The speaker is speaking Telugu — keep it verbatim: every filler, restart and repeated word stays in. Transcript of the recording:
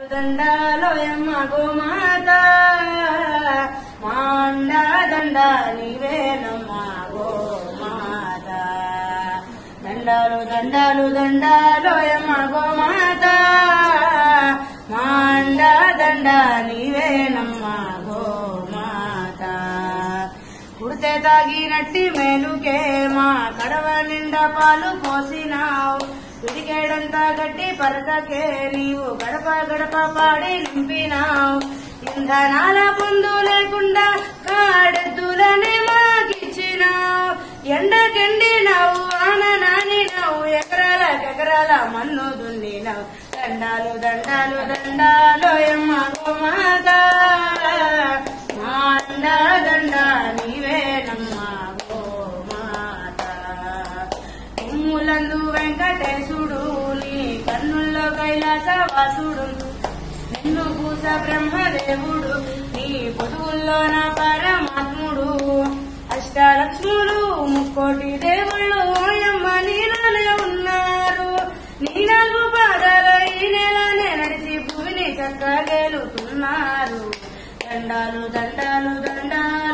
దండాలోయమ్మ గోమాత మాండ దండ నీవేనమ్మ గోమాత దండాలు దండాలు దండాలోయమ్మ గోమాత మాండ దండ నీవేనమ్మ గోమాత కుడితే తాగినట్టి మేలుకే మా కడవ నిండా పాలు పోసినావు పిడికేడంతా గట్టి పరకకే నీవు గడప గడప పాడి నింపినావు ఇంధనాల పొందు లేకుండా కాడెద్దులనే మాకిచ్చినావు ఎండకెండినావు ఆన నానినావు ఎకరాలకెకరాల మన్ను దున్నినావు దండాలు దండాలు దండాలు ఎమ్మ గోమాత మాండ దండ నీవేనమ్మ గోమాత ఉమ్ములందు వెంకటేశుడు నీ కన్నుల్లో కైలాసవాసుడు నిన్ను పూస బ్రహ్మదేవుడు నీ పొదువుల్లో నా పరమాత్ముడు అష్టాలక్ష్ములు ముక్కోటి దేవుళ్ళు ఓయమ్మ నీలోనే ఉన్నారు నీ నాలుగు పాదాల ఈ నెలనే నడిచి భూమిని చక్కగేలుతున్నారు దండాలు దండాలు దండాలు